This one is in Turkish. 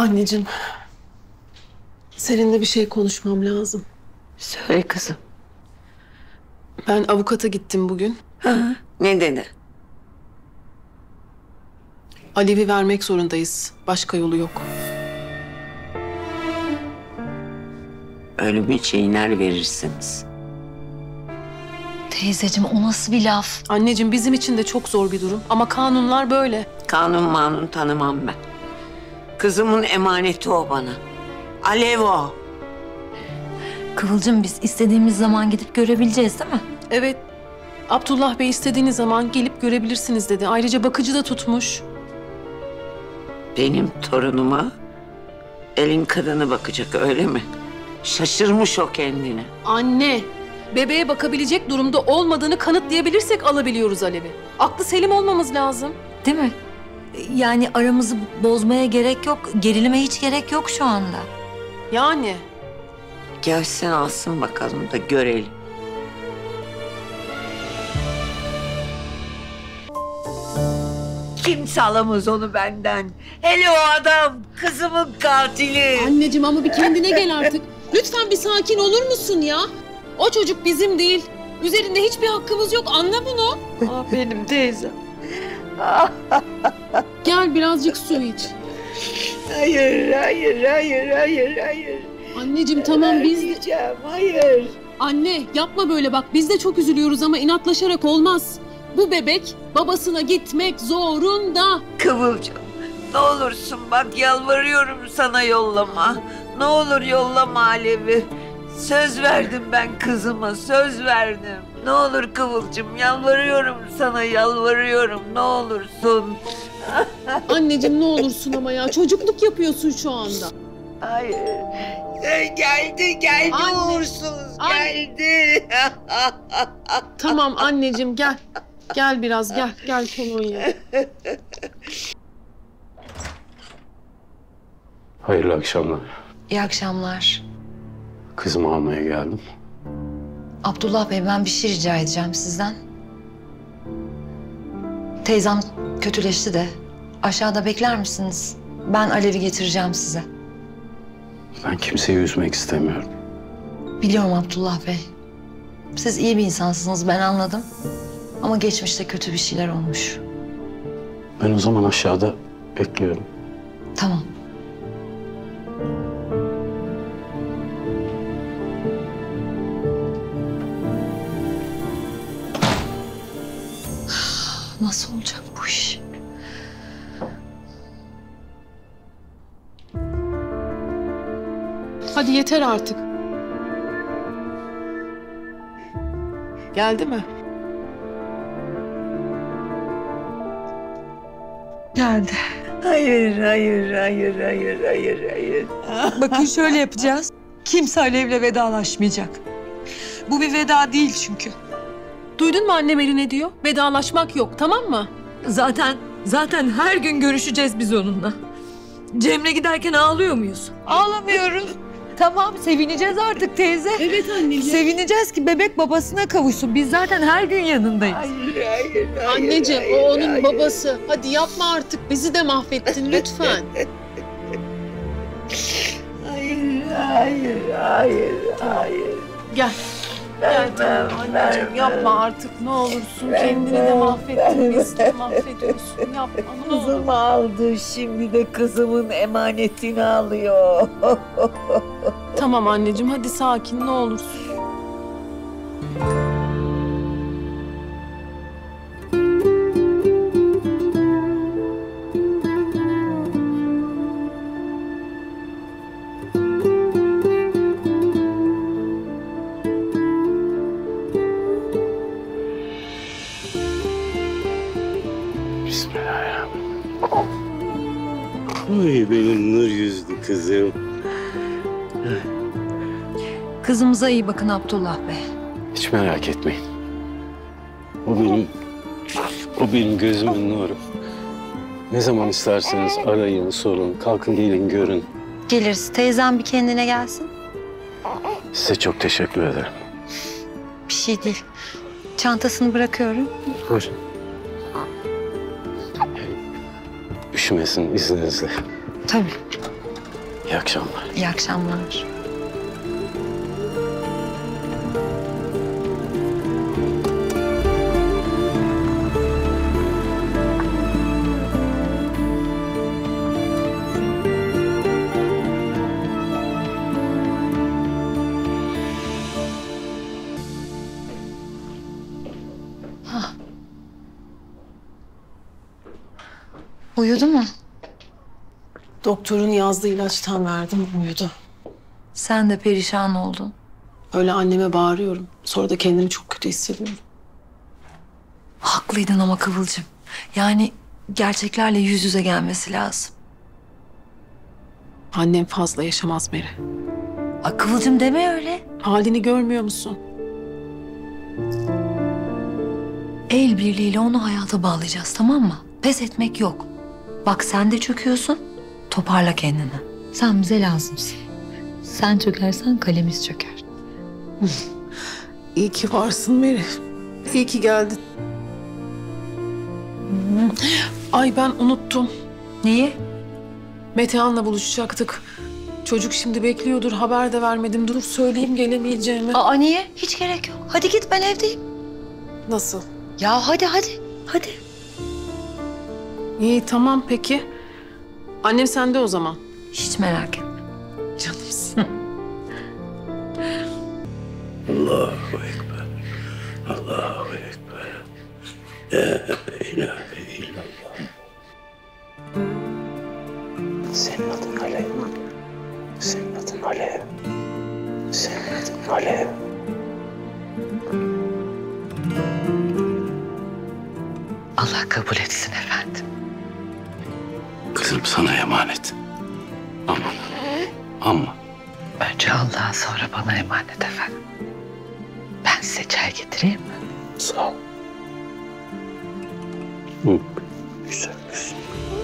Anneciğim, seninle bir şey konuşmam lazım. Söyle kızım. Ben avukata gittim bugün. Ne dedi? Alev'i vermek zorundayız. Başka yolu yok. Ölümü çiğner verirsiniz. Teyzeciğim o nasıl bir laf? Anneciğim bizim için de çok zor bir durum ama kanunlar böyle. Kanun manun tanımam ben. Kızımın emaneti o bana. Alev o. Kıvılcım biz istediğimiz zaman gidip görebileceğiz değil mi? Evet, Abdullah Bey istediğiniz zaman gelip görebilirsiniz dedi. Ayrıca bakıcı da tutmuş. Benim torunuma elin kadını bakacak öyle mi? Şaşırmış o kendini. Anne, bebeğe bakabilecek durumda olmadığını kanıtlayabilirsek alabiliyoruz Alev'i. Aklı selim olmamız lazım. Değil mi? Yani aramızı bozmaya gerek yok, gerilime hiç gerek yok şu anda. Yani. Gelsin alsın bakalım da görelim. Kimse alamaz onu benden. Hele o adam kızımın katili. Anneciğim ama bir kendine gel artık. Lütfen bir sakin olur musun ya? O çocuk bizim değil. Üzerinde hiçbir hakkımız yok. Anla bunu. Benim teyzem. Gel birazcık su iç. Hayır, hayır, hayır, hayır, hayır. Anneciğim tamam biz... Diyeceğim, hayır. Anne yapma böyle bak. Biz de çok üzülüyoruz ama inatlaşarak olmaz. Bu bebek babasına gitmek zorunda. Kıvılcım, ne olursun bak yalvarıyorum sana yollama. Ne olur yollama Alev'i. Söz verdim ben kızıma, söz verdim. Ne olur Kıvılcım, yalvarıyorum sana, yalvarıyorum. Ne olursun. Anneciğim ne olursun ama ya. Çocukluk yapıyorsun şu anda. Hayır. Geldi Anne. uğursuz, Anne. geldi. Tamam anneciğim gel. Gel biraz gel. Gel kolonya. Hayırlı akşamlar. İyi akşamlar. Kızımı almaya geldim. Abdullah Bey ben bir şey rica edeceğim sizden. Teyzem kötüleşti de aşağıda bekler misiniz? Ben Alev'i getireceğim size. Ben kimseyi üzmek istemiyorum. Biliyorum Abdullah Bey. Siz iyi bir insansınız ben anladım. Ama geçmişte kötü bir şeyler olmuş. Ben o zaman aşağıda bekliyorum. Tamam. Nasıl olacak bu iş? Hadi yeter artık. Geldi mi? Geldi. Hayır, hayır, hayır, hayır, hayır, hayır. Bakın şöyle yapacağız. Kimse Alev'le vedalaşmayacak. Bu bir veda değil çünkü. Duydun mu annem Eli ne diyor? Vedalaşmak yok tamam mı? Zaten her gün görüşeceğiz biz onunla. Cemre giderken ağlıyor muyuz? Ağlamıyoruz. Tamam sevineceğiz artık teyze. Evet anneciğim. Sevineceğiz ki bebek babasına kavuşsun. Biz zaten her gün yanındayız. Hayır, hayır, hayır. Anneciğim hayır, o onun hayır. babası. Hadi yapma artık. Bizi de mahvettin lütfen. Hayır, hayır, hayır, hayır. Gel. Gel tamam anneciğim yapma artık ne olursun. Kendini de mahvettin bizi de mahvediyorsun. Yapma ne olur. Kızımı aldı, şimdi de kızımın emanetini alıyor. Tamam anneciğim hadi sakin ne olursun. Bismillahirrahmanirrahim. Ay benim nur yüzlü kızım. Kızımıza iyi bakın Abdullah Bey. Hiç merak etmeyin. O benim gözümün nuru. Ne zaman isterseniz arayın, sorun, kalkın gelin görün. Geliriz. Teyzem bir kendine gelsin. Size çok teşekkür ederim. Bir şey değil. Çantasını bırakıyorum. Buyurun. Üşümesin izninizle. Tabii. İyi akşamlar. İyi akşamlar. Uyudu mu? Doktorun yazdığı ilaçtan verdim, uyudu. Sen de perişan oldun. Öyle anneme bağırıyorum. Sonra da kendimi çok kötü hissediyorum. Haklıydın ama Kıvılcım. Yani gerçeklerle yüz yüze gelmesi lazım. Annem fazla yaşamaz Meri. Aa, Kıvılcım deme öyle. Halini görmüyor musun? El birliğiyle onu hayata bağlayacağız, tamam mı? Pes etmek yok. Bak sen de çöküyorsun. Toparla kendini. Sen bize lazımsın. Sen çökersen kalemiz çöker. İyi ki varsın Meri. İyi ki geldin. Ay ben unuttum. Niye? Metehan'la buluşacaktık. Çocuk şimdi bekliyordur. Haber de vermedim. Dur söyleyeyim gelemeyeceğimi. Aa niye? Hiç gerek yok. Hadi git, ben evdeyim. Nasıl? Ya hadi. Hadi. İyi tamam peki. Annem sende o zaman. Hiç merak etme. Canımsın. Allahu Ekber. Allahu Ekber. La ilahe illallah. Senin adın Alev. Senin adın Alev. Senin adın Alev. Allah kabul etsin efendim. Kızım sana emanet. Ama Önce Allah'a sonra bana emanet efendim. Ben size çay getireyim mi? sağ ol. Güzel kızım.